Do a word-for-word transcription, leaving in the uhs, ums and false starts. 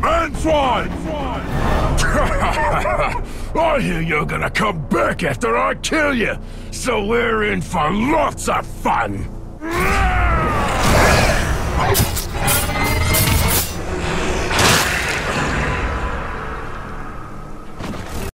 Antoine! I hear you're gonna come back after I kill you, so we're in for lots of fun!